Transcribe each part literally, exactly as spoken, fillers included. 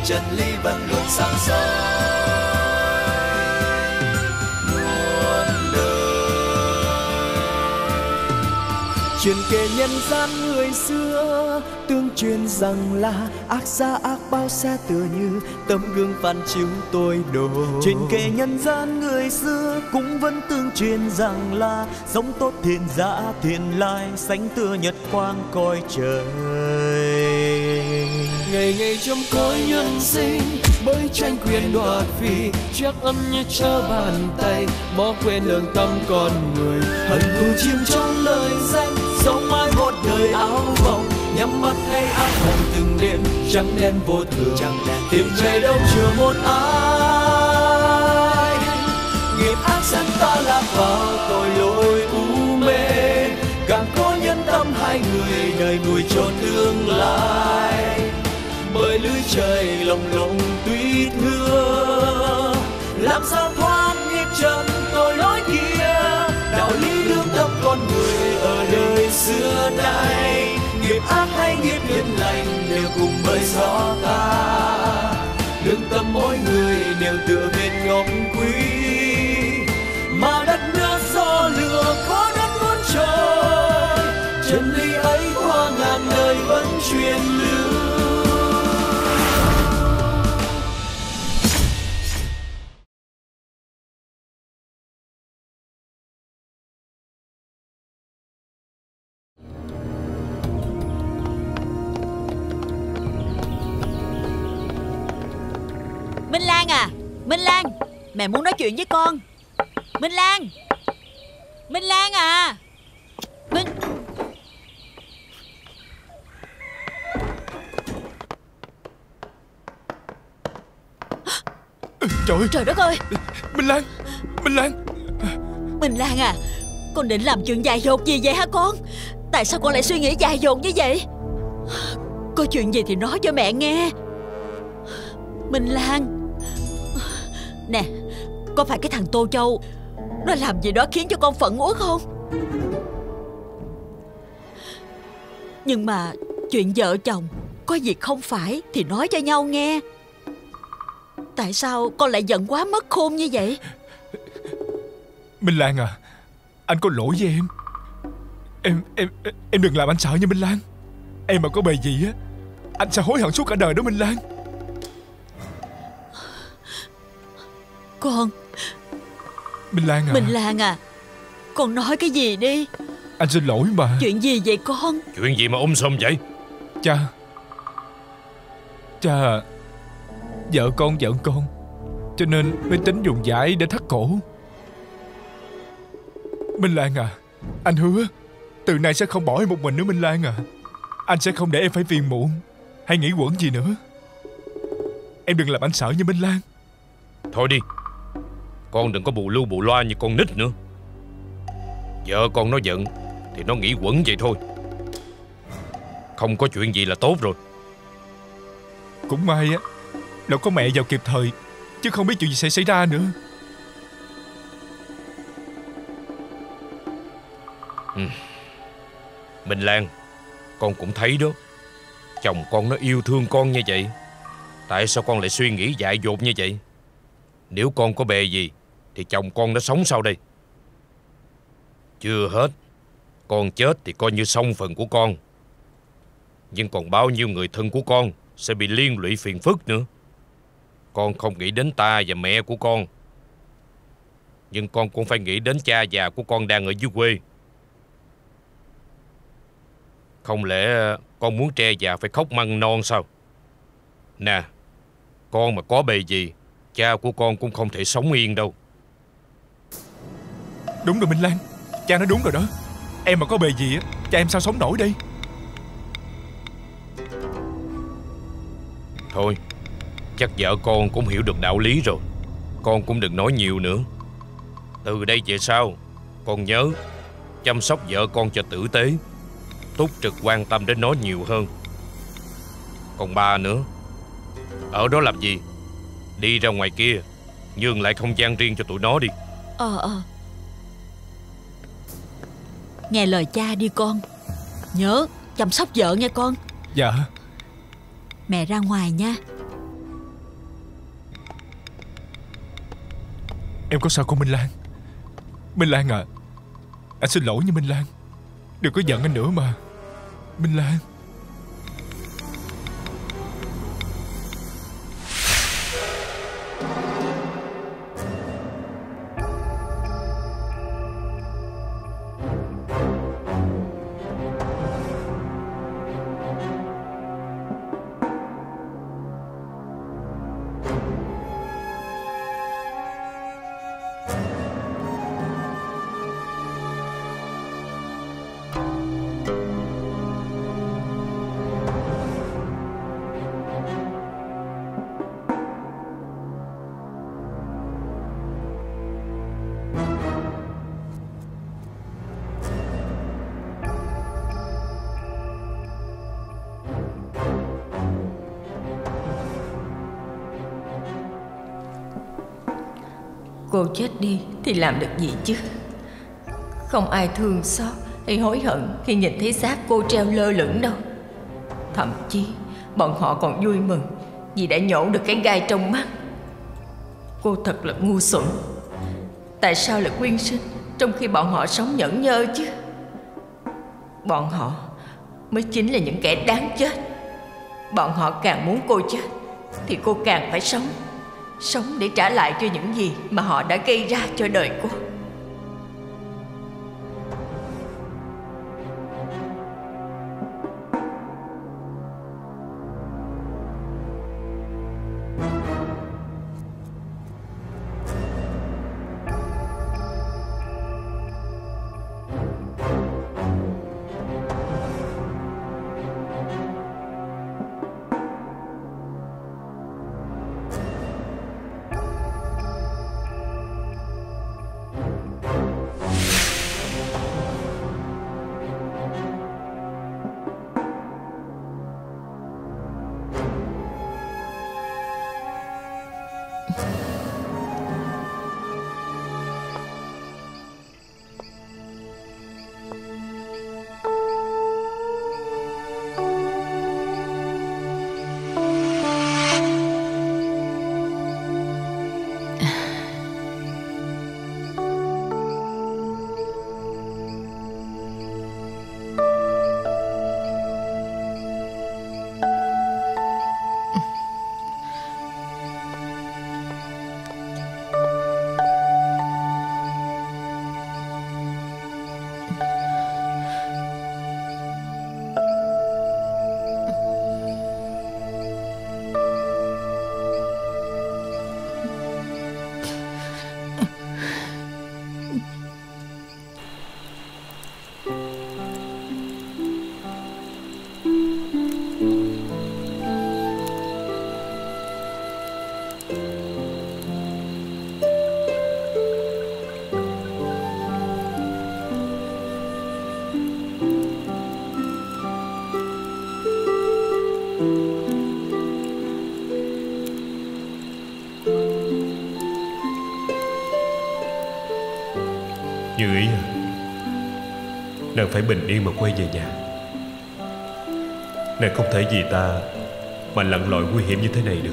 chân lý vẫn luôn sáng soi muôn đời. Chuyện kể nhân gian người xưa tương truyền rằng là ác gia ác báo sẽ tựa như tấm gương phản chiếu tôi đồ. Chuyện kể nhân gian người xưa cũng vẫn tương truyền rằng là sống tốt thiện giả thiện lai, sánh tựa nhật quang coi trời. Ngày ngày trong cõi nhân sinh bởi tranh quyền đoạt vì chắc ân như trở bàn tay, bỏ quên lương tâm con người, hận thù chìm trong lời danh, sống mãi một đời áo vòng, nhắm mắt hay ác mộng từng đêm trắng đen vô thường, tìm về đâu chưa một ai. Nghiệp ác dẫn ta lạc vào tội lỗi u mê, càng có nhân tâm hai người đời nuôi trọn tương lai. Bởi lưới trời lồng lộng tuy thưa, làm sao thoát nghiệp trần tội lỗi kia. Đạo lý lương tâm con người ở đời xưa nay, nghiệp ác hay nghiệp hiền lành đều cùng bởi gió ta. Lương tâm mỗi người đều tựa bên ngọc quý, mà đất nước gió lửa có đất muôn trời. Chân lý ấy qua ngàn đời vẫn truyền lưu. Minh Lan à, Minh Lan, mẹ muốn nói chuyện với con. Minh Lan, Minh Lan à, Minh... Trời ơi, Trời đất ơi, Minh Lan, Minh Lan. Minh Lan à, con định làm chuyện dại dột gì vậy hả con? Tại sao con lại suy nghĩ dại dột như vậy? Có chuyện gì thì nói cho mẹ nghe. Minh Lan, nè, có phải cái thằng Tô Châu nó làm gì đó khiến cho con phẫn uất không? Nhưng mà chuyện vợ chồng có việc không phải thì nói cho nhau nghe. Tại sao con lại giận quá mất khôn như vậy? Minh Lan à, anh có lỗi với em. Em em em đừng làm anh sợ nha Minh Lan. Em mà có bề gì á, anh sẽ hối hận suốt cả đời đó Minh Lan. Con Minh Lan à, Minh Lan à, con nói cái gì đi. anh xin lỗi mà. Chuyện gì vậy con? Chuyện gì mà um sùm vậy? Cha Cha à, vợ con giận con, cho nên mới tính dùng giải để thắt cổ. Minh Lan à, anh hứa từ nay sẽ không bỏ em một mình nữa Minh Lan à. Anh sẽ không để em phải phiền muộn hay nghĩ quẩn gì nữa. Em đừng làm anh sợ nha Minh Lan. Thôi đi, con đừng có bù lu bù loa như con nít nữa. Vợ con nó giận thì nó nghĩ quẩn vậy thôi, không có chuyện gì là tốt rồi. Cũng may á, đâu có mẹ vào kịp thời, chứ không biết chuyện gì sẽ xảy ra nữa. ừ. Minh Lan, con cũng thấy đó, chồng con nó yêu thương con như vậy, tại sao con lại suy nghĩ dại dột như vậy? Nếu con có bề gì thì chồng con nó sống sao đây? Chưa hết, con chết thì coi như xong phần của con, nhưng còn bao nhiêu người thân của con sẽ bị liên lụy phiền phức nữa. Con không nghĩ đến ta và mẹ của con, nhưng con cũng phải nghĩ đến cha già của con đang ở dưới quê. Không lẽ con muốn tre già phải khóc măng non sao? Nè, con mà có bề gì, cha của con cũng không thể sống yên đâu. Đúng rồi Minh Lan, cha nói đúng rồi đó. Em mà có bề gì á, cha em sao sống nổi đây. Thôi, chắc vợ con cũng hiểu được đạo lý rồi, con cũng đừng nói nhiều nữa. Từ đây về sau, con nhớ chăm sóc vợ con cho tử tế, túc trực quan tâm đến nó nhiều hơn. Còn ba nữa, ở đó làm gì? Đi ra ngoài kia, nhường lại không gian riêng cho tụi nó đi. Ờ ờ Nghe lời cha đi con. Nhớ chăm sóc vợ nghe con. Dạ. Mẹ ra ngoài nha. Em có sao không Minh Lan? Minh Lan à, anh xin lỗi nha Minh Lan. Đừng có giận anh nữa mà Minh Lan. Cô chết đi thì làm được gì chứ? Không ai thương xót hay hối hận khi nhìn thấy xác cô treo lơ lửng đâu. Thậm chí bọn họ còn vui mừng vì đã nhổ được cái gai trong mắt. Cô thật là ngu xuẩn. Tại sao lại quyên sinh trong khi bọn họ sống nhẫn nhơ chứ? Bọn họ mới chính là những kẻ đáng chết. Bọn họ càng muốn cô chết thì cô càng phải sống. Sống để trả lại cho những gì mà họ đã gây ra cho đời cô. Như ý à, nàng phải bình yên mà quay về nhà. Nàng không thể vì ta mà lặn lội nguy hiểm như thế này được.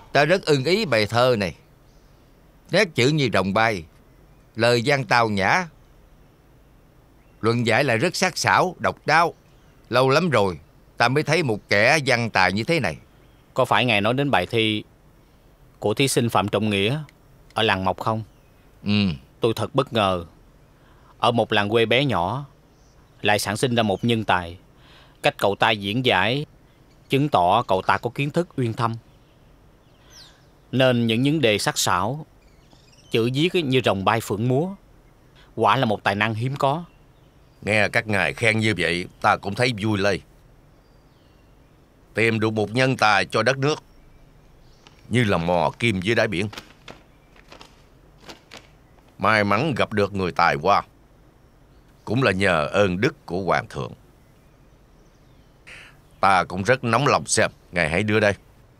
Ta rất ưng ý bài thơ này. Nét chữ như rồng bay, lời văn tao nhã, luận giải lại rất sắc sảo, độc đáo. Lâu lắm rồi ta mới thấy một kẻ văn tài như thế này. Có phải ngài nói đến bài thi của thí sinh Phạm Trọng Nghĩa ở làng Mộc không? Ừ. Tôi thật bất ngờ, ở một làng quê bé nhỏ lại sản sinh ra một nhân tài. Cách cậu ta diễn giải chứng tỏ cậu ta có kiến thức uyên thâm, nên những vấn đề sắc sảo, chữ viết như rồng bay phượng múa, quả là một tài năng hiếm có. Nghe các ngài khen như vậy, ta cũng thấy vui lây. Tìm được một nhân tài cho đất nước như là mò kim dưới đáy biển. May mắn gặp được người tài hoa cũng là nhờ ơn đức của hoàng thượng. Ta cũng rất nóng lòng xem, ngài hãy đưa đây.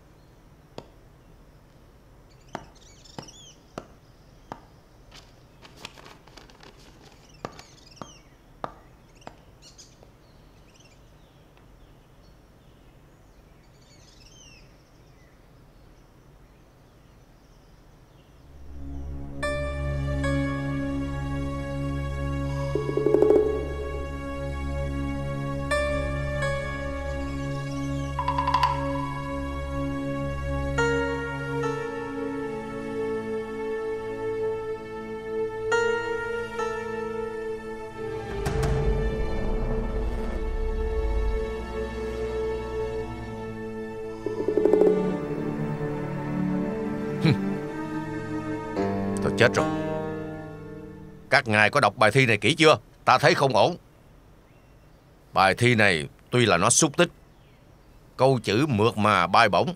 Tôi chết rồi. Các ngài có đọc bài thi này kỹ chưa? Ta thấy không ổn. Bài thi này tuy là nó xúc tích, câu chữ mượt mà bay bổng,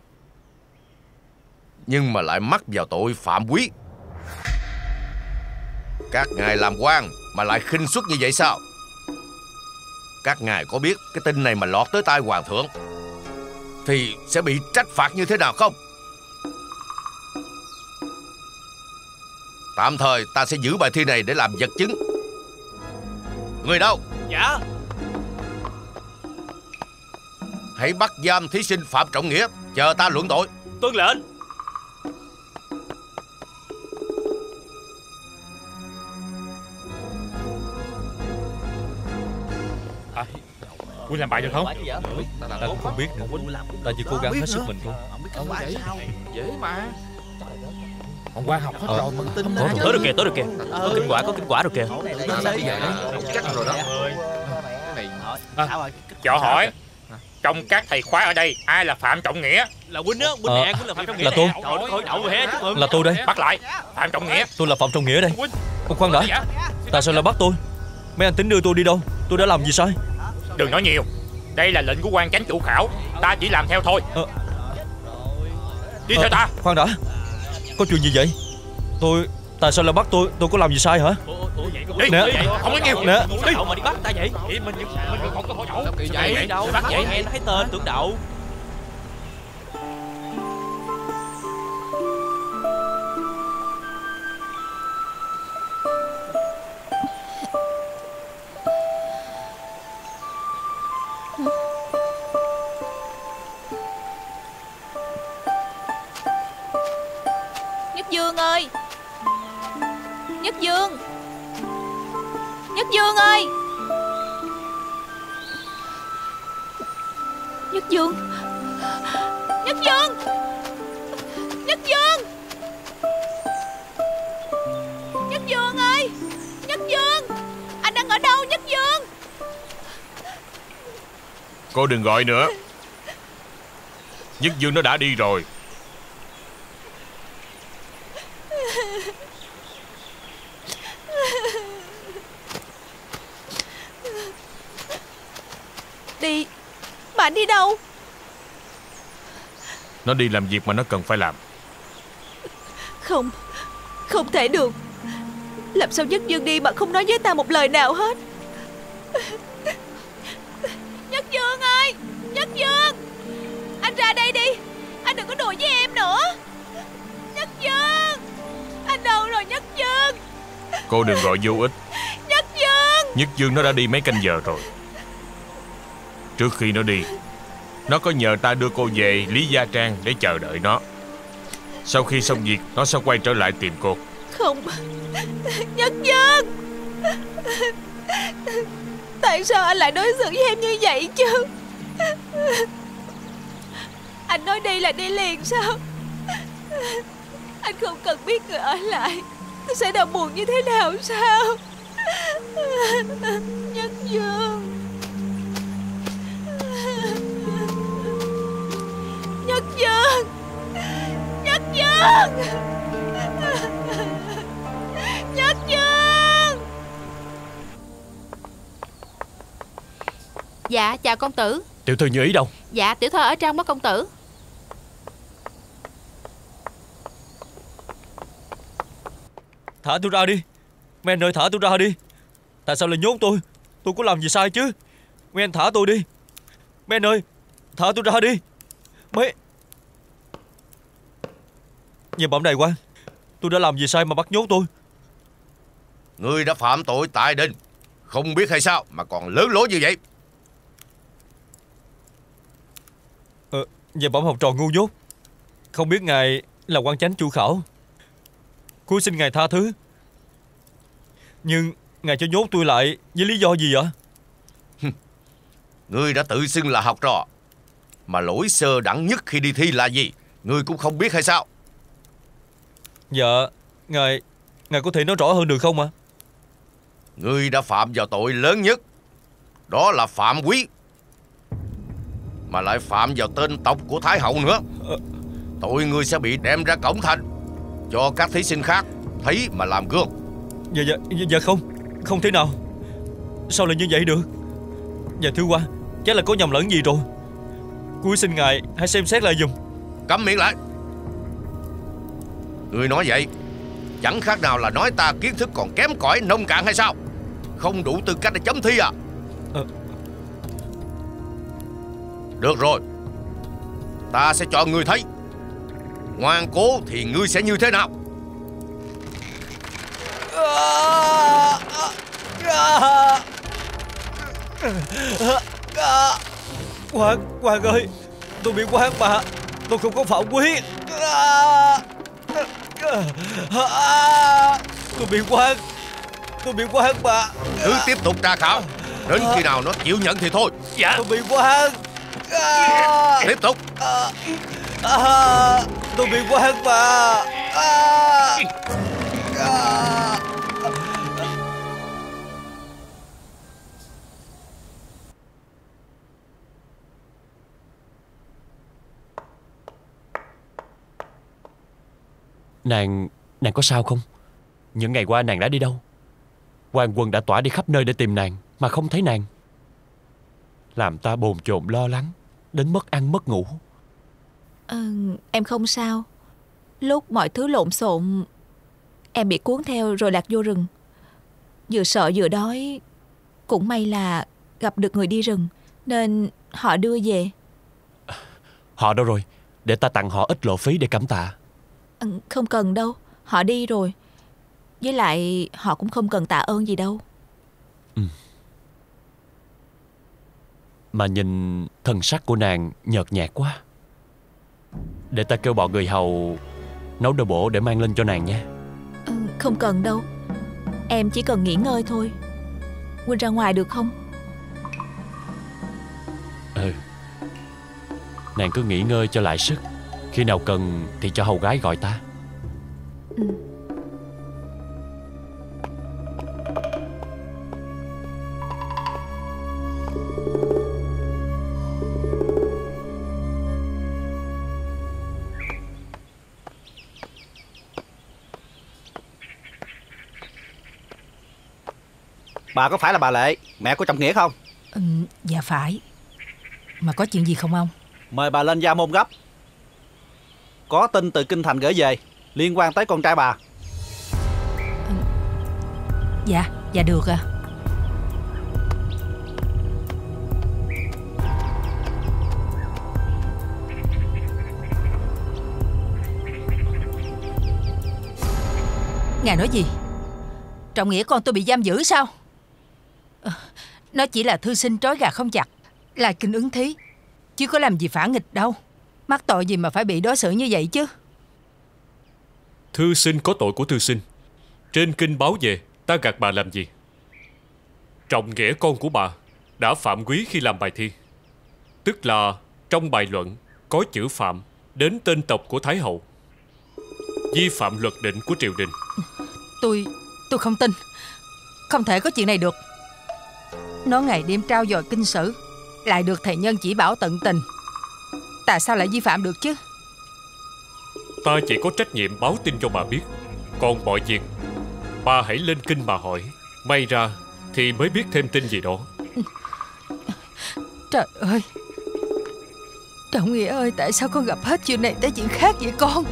nhưng mà lại mắc vào tội phạm quý. Các ngài làm quan mà lại khinh suất như vậy sao? Các ngài có biết cái tin này mà lọt tới tai hoàng thượng thì sẽ bị trách phạt như thế nào không? Tạm thời ta sẽ giữ bài thi này để làm vật chứng. Người đâu? Dạ. Hãy bắt giam thí sinh Phạm Trọng Nghĩa, chờ ta luận tội. Tuân lệnh. À, Quynh làm bài được không? Ta cũng không biết nữa. Ta chỉ cố gắng hết sức mình thôi. Dễ mà. Hôm qua học hết ờ, rồi. Có Tới rồi kìa, tới rồi kìa. Có kết quả, có kết quả rồi kìa. Chắc rồi đó. À, cho hỏi, trong các thầy khóa ở đây ai là Phạm Trọng Nghĩa? Là Quynh đó, Quynh nè, Quynh là Phạm Trọng Nghĩa. Là tôi. Trời ơi, đậu rồi hé, chúc mừng. Là tôi đây. Bắt lại, Phạm Trọng Nghĩa. Tôi là Phạm Trọng Nghĩa đây. Ông khoan đã. Tại sao lại bắt tôi? Mấy anh tính đưa tôi đi đâu? Tôi đã làm gì sai? Đừng nói nhiều. Đây là lệnh của quan chánh chủ khảo, ta chỉ làm theo thôi. Ờ. Đi theo ta. Khoan đã. Có chuyện gì vậy? Tôi... Tại sao lại bắt tôi? Tôi có làm gì sai hả? Đi, nè. đi, không có nhiều. Nè. Đi. Đậu mà đi bắt ta vậy? Thì mình mình còn cơ hội đậu. Vậy đâu, bắt vậy nghe nó thấy tên tưởng đậu. Nhất Dương ơi! Nhất Dương! Nhất Dương ơi! Nhất Dương! Nhất Dương! Nhất Dương! Nhất Dương ơi! Nhất Dương! Anh đang ở đâu Nhất Dương? Cô đừng gọi nữa. Nhất Dương nó đã đi rồi. Đi? Mà anh đi đâu? Nó đi làm việc mà nó cần phải làm. Không, không thể được. Làm sao Nhất Dương đi mà không nói với ta một lời nào hết? Nhất Dương ơi! Nhất Dương! Anh ra đây đi! Anh đừng có đùa với em nữa! Nhất Dương! Anh đâu rồi Nhất Dương? Cô đừng gọi vô ích. Nhất Dương! Nhất Dương nó đã đi mấy canh giờ rồi. Trước khi nó đi, nó có nhờ ta đưa cô về Lý Gia Trang để chờ đợi nó. Sau khi xong việc, nó sẽ quay trở lại tìm cô. Không, Nhất Nhân, tại sao anh lại đối xử với em như vậy chứ? Anh nói đi là đi liền sao? Anh không cần biết người ở lại tôi sẽ đau buồn như thế nào sao? Nhất Dương, Nhất Dương, Nhất Dương, Nhất Dương. Dạ chào công tử. Tiểu thư Như Ý đâu? Dạ tiểu thư ở trong đó công tử. Thả tôi ra đi. Mấy anh ơi, thả tôi ra đi. Tại sao lại nhốt tôi? Tôi có làm gì sai chứ? Mấy anh thả tôi đi. Mấy anh ơi, thả tôi ra đi. Mấy Nhìn bẩm đại quan, tôi đã làm gì sai mà bắt nhốt tôi? Ngươi đã phạm tội tại đình, không biết hay sao mà còn lớn lối như vậy? Ờ, Về bẩm học trò ngu dốt, không biết ngài là quan chánh chu khảo, cuối xin ngài tha thứ. Nhưng ngài cho nhốt tôi lại với lý do gì vậy? Ngươi đã tự xưng là học trò, mà lỗi sơ đẳng nhất khi đi thi là gì ngươi cũng không biết hay sao? Dạ, ngài Ngài có thể nói rõ hơn được không ạ? Ngươi đã phạm vào tội lớn nhất, đó là phạm quý, mà lại phạm vào tên tộc của Thái hậu nữa. Tội ngươi sẽ bị đem ra cổng thành cho các thí sinh khác thấy mà làm gương. Dạ dạ dạ không, không thể nào. Sao lại như vậy được? Dạ thưa quan, chắc là có nhầm lẫn gì rồi. Cuối xin ngài hãy xem xét lại giùm. Câm miệng lại. Ngươi nói vậy chẳng khác nào là nói ta kiến thức còn kém cỏi nông cạn hay sao? Không đủ tư cách để chấm thi à? à... Được rồi, ta sẽ cho ngươi thấy ngoan cố thì ngươi sẽ như thế nào. Hoàng, Hoàng ơi, tôi bị quan mà, tôi không có phạm quy. Tôi bị quan, tôi bị quan mà. Cứ tiếp tục tra khảo đến khi nào nó chịu nhận thì thôi. Dạ. Tôi bị quan. Tiếp tục. Tôi bị quan mà. Nàng, nàng có sao không? Những ngày qua nàng đã đi đâu? Quan quân đã tỏa đi khắp nơi để tìm nàng mà không thấy nàng, làm ta bồn chồn lo lắng đến mất ăn mất ngủ. Ừ, em không sao. Lúc mọi thứ lộn xộn, em bị cuốn theo rồi lạc vô rừng. Vừa sợ vừa đói. Cũng may là gặp được người đi rừng nên họ đưa về. Họ đâu rồi? Để ta tặng họ ít lộ phí để cảm tạ. Ừ, không cần đâu, họ đi rồi. Với lại họ cũng không cần tạ ơn gì đâu. Ừ. Mà nhìn thân sắc của nàng nhợt nhạt quá. Để ta kêu bọn người hầu nấu đồ bổ để mang lên cho nàng nha. Ừ, không cần đâu, em chỉ cần nghỉ ngơi thôi. Huynh ra ngoài được không? Ừ. Nàng cứ nghỉ ngơi cho lại sức. Khi nào cần thì cho hầu gái gọi ta. Ừ. Bà có phải là bà Lệ, mẹ của Trọng Nghĩa không? Ừ, dạ phải. Mà có chuyện gì không ông? Mời bà lên Gia Môn gấp. Có tin từ kinh thành gửi về liên quan tới con trai bà. Ừ. Dạ, dạ được à. Ngài nói gì? Trọng Nghĩa con tôi bị giam giữ sao? À, nó chỉ là thư sinh trói gà không chặt, là kinh ứng thí, chứ có làm gì phản nghịch đâu. Mắc tội gì mà phải bị đối xử như vậy chứ. Thư sinh có tội của thư sinh. Trên kinh báo về, ta gạt bà làm gì? Trọng Nghĩa con của bà đã phạm quý khi làm bài thi. Tức là trong bài luận có chữ phạm đến tên tộc của Thái hậu, vi phạm luật định của triều đình. Tôi, tôi không tin. Không thể có chuyện này được. Nó ngày đêm trao dồi kinh sử, lại được thầy nhân chỉ bảo tận tình, tại sao lại vi phạm được chứ? Ta chỉ có trách nhiệm báo tin cho bà biết. Còn mọi việc, bà hãy lên kinh mà hỏi. May ra thì mới biết thêm tin gì đó. Trời ơi, Trọng Nghĩa ơi, tại sao con gặp hết chuyện này tới chuyện khác vậy con?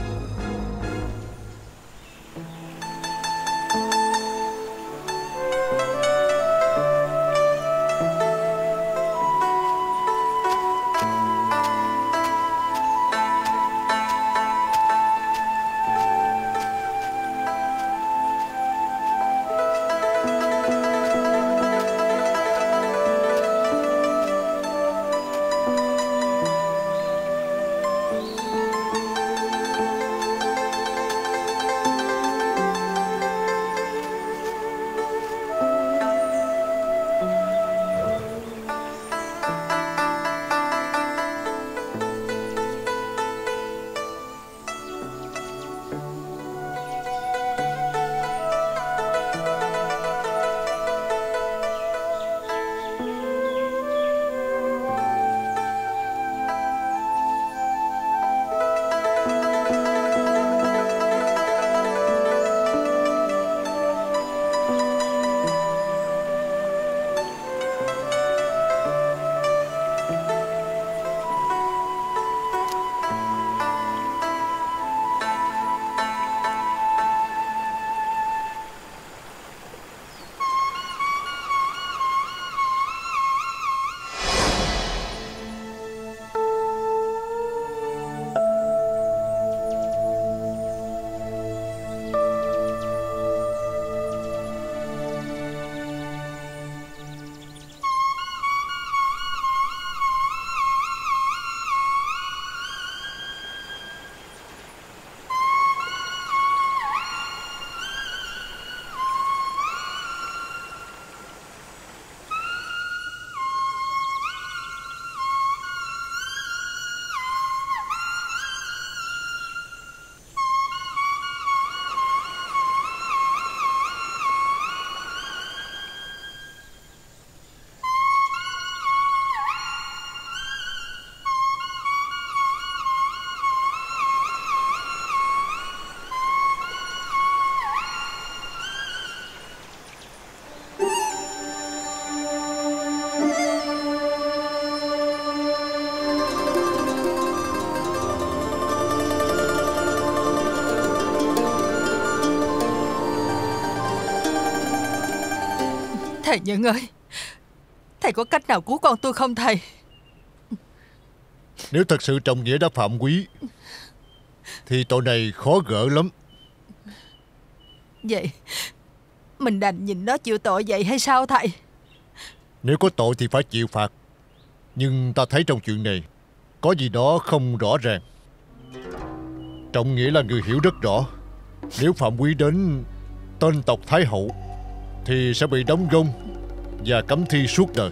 Thầy Nhân ơi, thầy có cách nào cứu con tôi không thầy? Nếu thật sự Trọng Nghĩa đã phạm quý thì tội này khó gỡ lắm. Vậy mình đành nhìn nó chịu tội vậy hay sao thầy? Nếu có tội thì phải chịu phạt. Nhưng ta thấy trong chuyện này có gì đó không rõ ràng. Trọng Nghĩa là người hiểu rất rõ, nếu phạm quý đến tên tộc Thái hậu thì sẽ bị đóng gông và cấm thi suốt đời.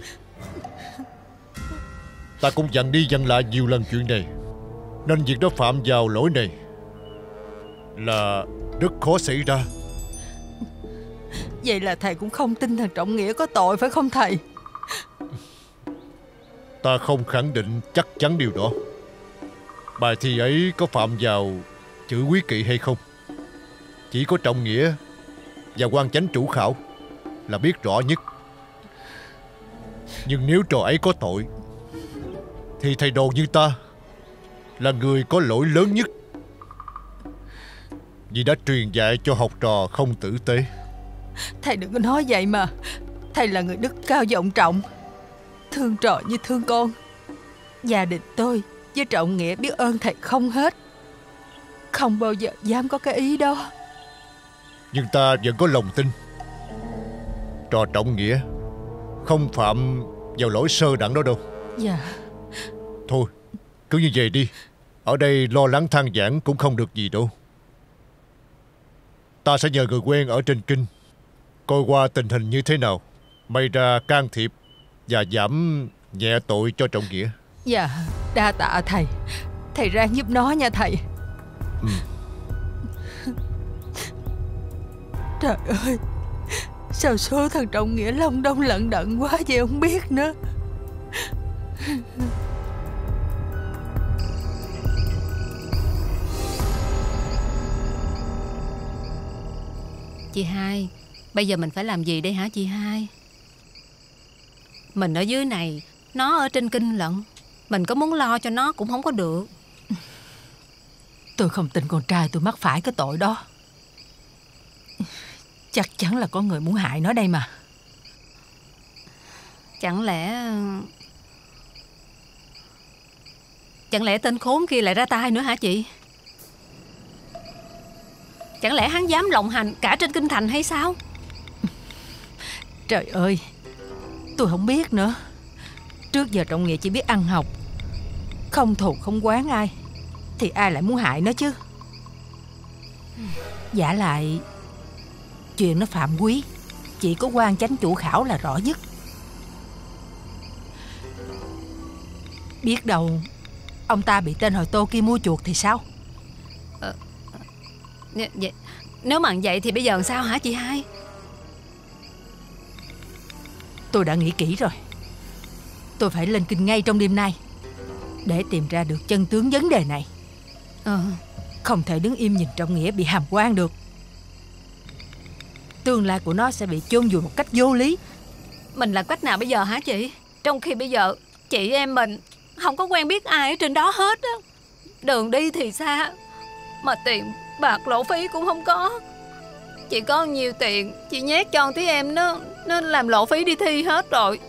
Ta cũng dặn đi dặn lại nhiều lần chuyện này, nên việc đó phạm vào lỗi này là rất khó xảy ra. Vậy là thầy cũng không tin thằng Trọng Nghĩa có tội phải không thầy? Ta không khẳng định chắc chắn điều đó. Bài thi ấy có phạm vào chữ quý kỵ hay không, chỉ có Trọng Nghĩa và quan chánh chủ khảo là biết rõ nhất. Nhưng nếu trò ấy có tội thì thầy đồ như ta là người có lỗi lớn nhất, vì đã truyền dạy cho học trò không tử tế. Thầy đừng có nói vậy mà. Thầy là người đức cao vọng trọng, thương trò như thương con. Gia đình tôi với Trọng Nghĩa biết ơn thầy không hết, không bao giờ dám có cái ý đó. Nhưng ta vẫn có lòng tin trò Trọng Nghĩa không phạm vào lỗi sơ đẳng đó đâu. Dạ. Thôi cứ như vậy đi, ở đây lo lắng than vãn cũng không được gì đâu. Ta sẽ nhờ người quen ở trên kinh coi qua tình hình như thế nào, may ra can thiệp và giảm nhẹ tội cho Trọng Nghĩa. Dạ, đa tạ thầy. Thầy ráng giúp nó nha thầy. Ừ. Trời ơi, sao số thằng Trọng Nghĩa long đong lận đận quá vậy không biết nữa. Chị hai, bây giờ mình phải làm gì đây hả chị hai? Mình ở dưới này, nó ở trên kinh lận. Mình có muốn lo cho nó cũng không có được. Tôi không tin con trai tôi mắc phải cái tội đó. Chắc chắn là có người muốn hại nó đây mà. Chẳng lẽ... Chẳng lẽ tên khốn kia lại ra tay nữa hả chị? Chẳng lẽ hắn dám lộng hành cả trên kinh thành hay sao? Trời ơi, tôi không biết nữa. Trước giờ Trọng Nghĩa chỉ biết ăn học, không thù không oán ai, thì ai lại muốn hại nó chứ. Giả lại chuyện nó phạm quý, chỉ có quan chánh chủ khảo là rõ nhất. Biết đâu ông ta bị tên hồi Tô kia mua chuộc thì sao? Ờ, vậy, nếu mà vậy thì bây giờ làm sao hả chị hai? Tôi đã nghĩ kỹ rồi. Tôi phải lên kinh ngay trong đêm nay để tìm ra được chân tướng vấn đề này. Ờ. Không thể đứng im nhìn Trọng Nghĩa bị hàm oan được. Tương lai của nó sẽ bị chôn vùi một cách vô lý. Mình làm cách nào bây giờ hả chị? Trong khi bây giờ chị em mình không có quen biết ai ở trên đó hết á. Đường đi thì xa, mà tiền bạc lộ phí cũng không có. Chị có nhiều tiền, chị nhét cho tí em nó nó làm lộ phí đi thi hết rồi.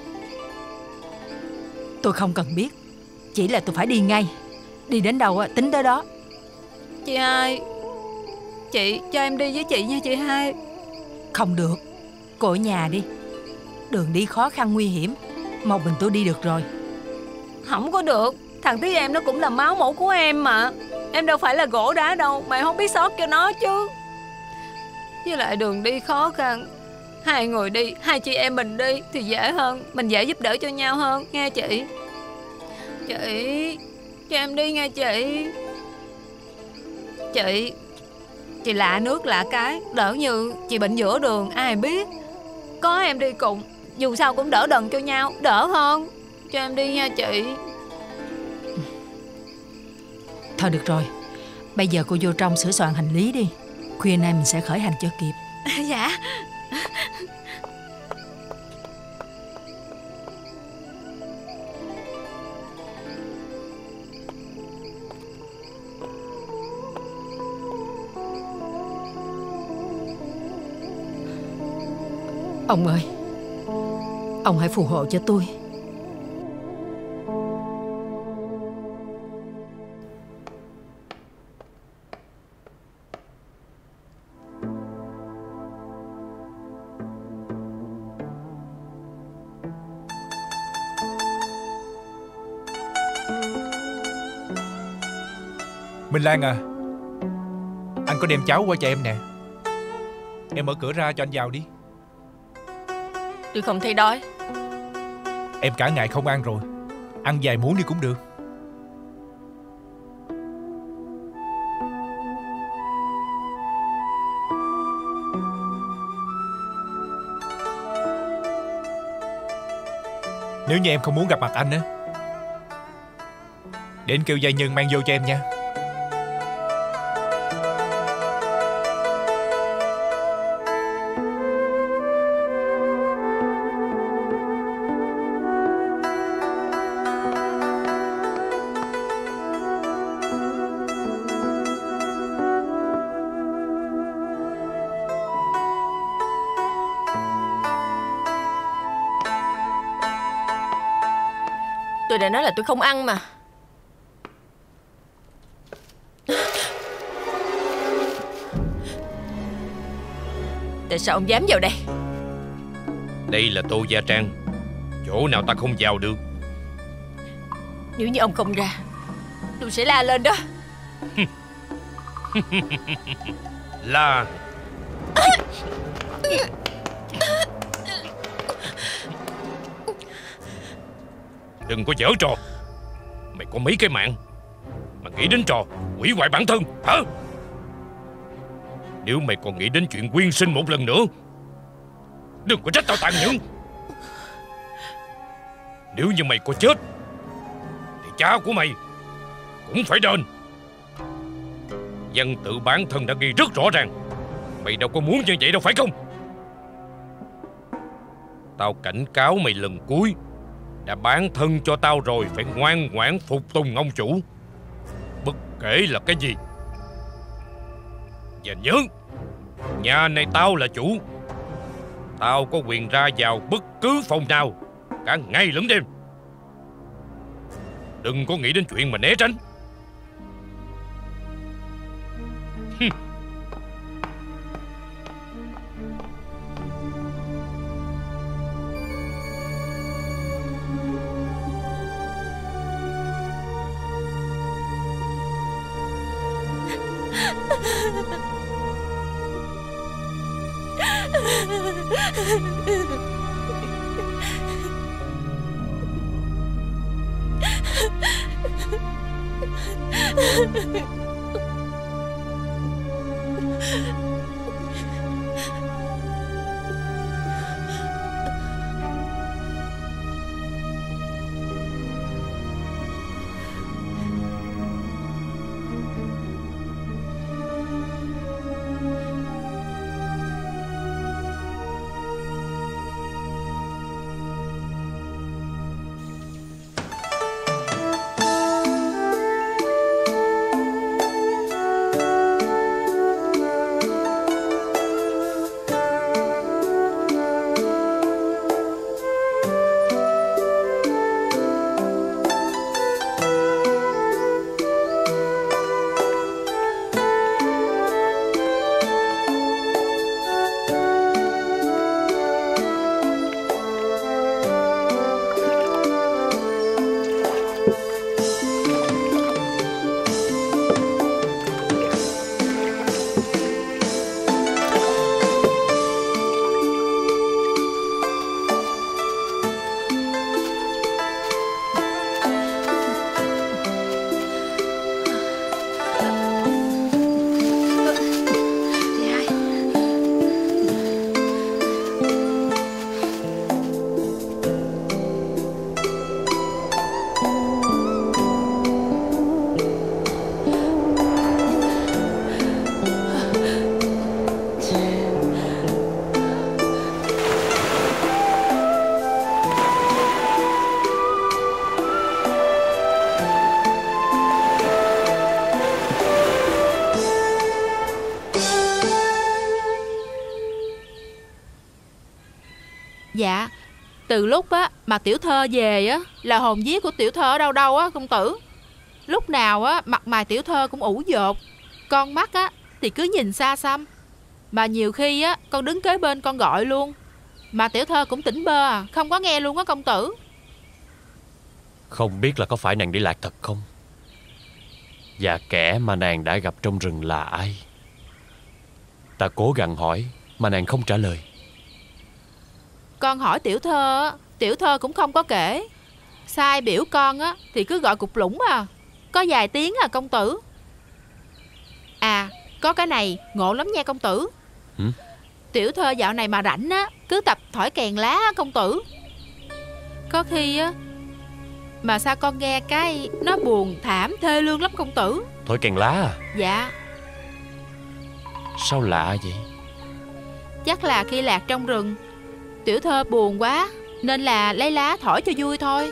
Tôi không cần biết, chỉ là tôi phải đi ngay. Đi đến đâu tính tới đó. Chị hai, chị cho em đi với chị nha chị hai. Không được, cô ở nhà đi. Đường đi khó khăn nguy hiểm, một mình tôi đi được rồi. Không có được, thằng tí em nó cũng là máu mủ của em mà. Em đâu phải là gỗ đá đâu, mày không biết xót cho nó chứ. Với lại đường đi khó khăn, hai người đi, hai chị em mình đi thì dễ hơn. Mình dễ giúp đỡ cho nhau hơn, nghe chị. Chị, cho em đi nghe chị. Chị, chị lạ nước lạ cái, đỡ như chị bệnh giữa đường ai biết. Có em đi cùng, dù sao cũng đỡ đần cho nhau, đỡ hơn. Cho em đi nha chị. Thôi được rồi, bây giờ cô vô trong sửa soạn hành lý đi. Khuya nay mình sẽ khởi hành cho kịp. Dạ. Ông ơi, ông hãy phù hộ cho tôi. Minh Lan à, anh có đem cháo qua cho em nè. Em mở cửa ra cho anh vào đi. Tôi không thấy đói. Em cả ngày không ăn rồi, ăn vài muỗng đi cũng được. Nếu như em không muốn gặp mặt anh á, để anh kêu gia nhân mang vô cho em nha. Tôi đã nói là tôi không ăn mà. Tại sao ông dám vào đây? Đây là Tô Gia Trang, chỗ nào ta không vào được. Nếu như ông không ra, tôi sẽ la lên đó. La, Đừng có giở trò. Mày có mấy cái mạng mà nghĩ đến trò hủy hoại bản thân hả? Nếu mày còn nghĩ đến chuyện quyên sinh một lần nữa, đừng có trách tao tàn nhẫn. Nếu như mày có chết thì cha của mày cũng phải đền. Văn tự bản thân đã ghi rất rõ ràng. Mày đâu có muốn như vậy đâu phải không? Tao cảnh cáo mày lần cuối. Đã bán thân cho tao rồi, phải ngoan ngoãn phục tùng ông chủ, bất kể là cái gì. Và nhớ, nhà này tao là chủ. Tao có quyền ra vào bất cứ phòng nào, cả ngày lẫn đêm. Đừng có nghĩ đến chuyện mà né tránh. Dạ, từ lúc á mà tiểu thơ về á là hồn vía của tiểu thơ ở đâu đâu á công tử. Lúc nào á mặt mày tiểu thơ cũng ủ dột, con mắt á thì cứ nhìn xa xăm. Mà nhiều khi á con đứng kế bên con gọi luôn, mà tiểu thơ cũng tỉnh bơ à, không có nghe luôn á công tử. Không biết là có phải nàng đi lạc thật không? Và kẻ mà nàng đã gặp trong rừng là ai? Ta cố gắng hỏi mà nàng không trả lời. Con hỏi tiểu thơ, tiểu thơ cũng không có kể. Sai biểu con á thì cứ gọi cục lũng à, có vài tiếng à công tử. À, có cái này ngộ lắm nha công tử. Hử? Tiểu thơ dạo này mà rảnh á cứ tập thổi kèn lá á, công tử. Có khi á mà sao con nghe cái nó buồn thảm thê lương lắm công tử. Thổi kèn lá à? Dạ. Sao lạ vậy? Chắc là khi lạc trong rừng, tiểu thơ buồn quá nên là lấy lá thổi cho vui thôi.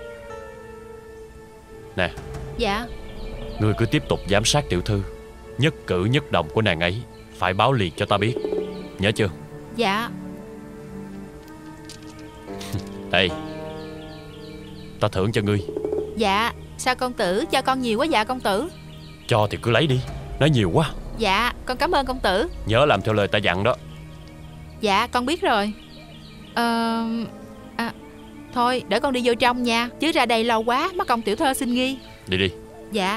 Nè. Dạ. Ngươi cứ tiếp tục giám sát tiểu thư, nhất cử nhất động của nàng ấy phải báo liền cho ta biết, nhớ chưa? Dạ. Đây, ta thưởng cho ngươi. Dạ. Sao công tử cho con nhiều quá dạ công tử? Cho thì cứ lấy đi, nói nhiều quá. Dạ, con cảm ơn công tử. Nhớ làm theo lời ta dặn đó. Dạ, con biết rồi. Ờ... À, thôi, để con đi vô trong nha, chứ ra đây lâu quá mất công tiểu thơ xin nghi. Đi đi. Dạ.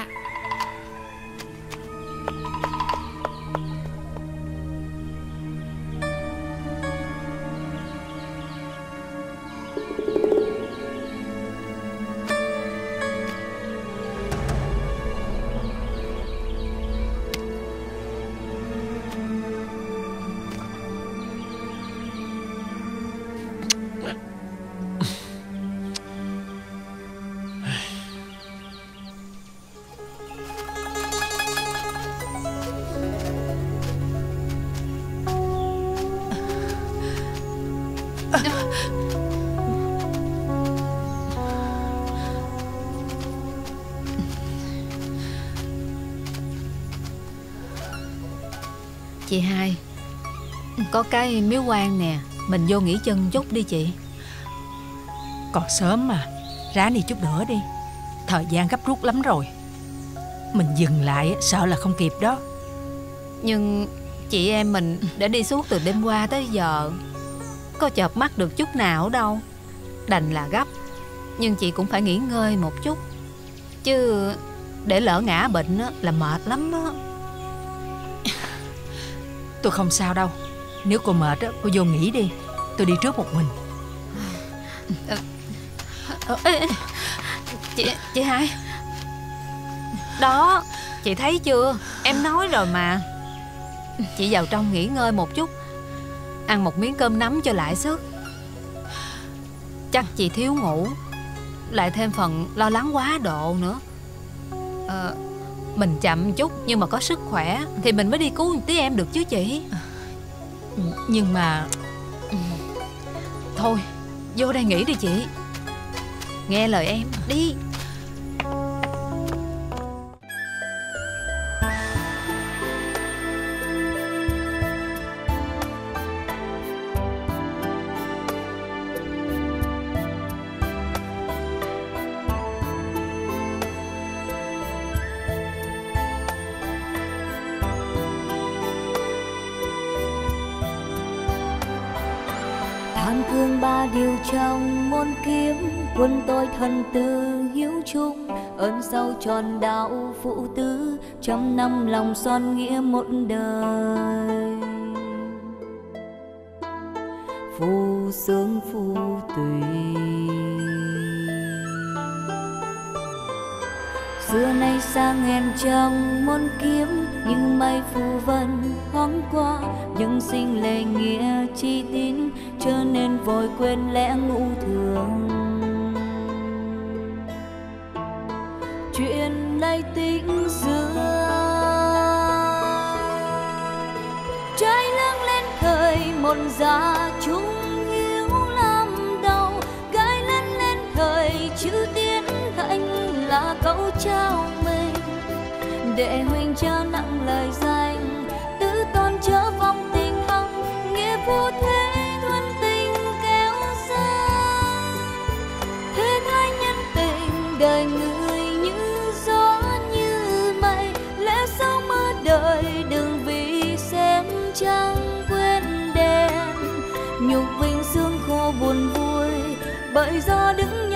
Chị hai, có cái miếu quan nè, mình vô nghỉ chân chút đi chị. Còn sớm mà, ráng đi chút nữa đi. Thời gian gấp rút lắm rồi. Mình dừng lại sợ là không kịp đó. Nhưng chị em mình đã đi suốt từ đêm qua tới giờ, có chợp mắt được chút nào đâu. Đành là gấp, nhưng chị cũng phải nghỉ ngơi một chút, chứ để lỡ ngã bệnh là mệt lắm đó. Tôi không sao đâu. Nếu cô mệt cô vô nghỉ đi, tôi đi trước một mình. Chị, chị hai. Đó, chị thấy chưa, em nói rồi mà. Chị vào trong nghỉ ngơi một chút, ăn một miếng cơm nắm cho lại sức. Chắc chị thiếu ngủ, lại thêm phần lo lắng quá độ nữa. à, Mình chậm chút nhưng mà có sức khỏe thì mình mới đi cứu một tí em được chứ chị. Nhưng mà thôi, vô đây nghỉ đi chị. Nghe lời em đi. Than thương ba điều trong môn kiếm, quân tôi thân tư hiếu chung, ơn sâu tròn đạo phụ tứ, trăm năm lòng son nghĩa một đời. Phù sướng phù tùy, xưa nay sang hèn trong môn kiếm, nhưng mây phù vân thoáng qua, nhưng sinh lệ nghĩa chi tín, cho nên vội quên lẽ ngũ thường. Chuyện nay tính xưa, trái lưng lên thời một gia trung hiếu làm đầu, gái lân lên thời chữ tiến hạnh là câu trao mình, để huynh cha nặng lời danh, tứ tôn chớ vong tình hằng, nghĩa phu thế thuần tình kéo xa. Thế thái nhân tình đời người như gió như mây, lẽ sau mơ đời đừng vì xem trăng quên đèn, nhục vinh xương khô buồn vui bởi do đứng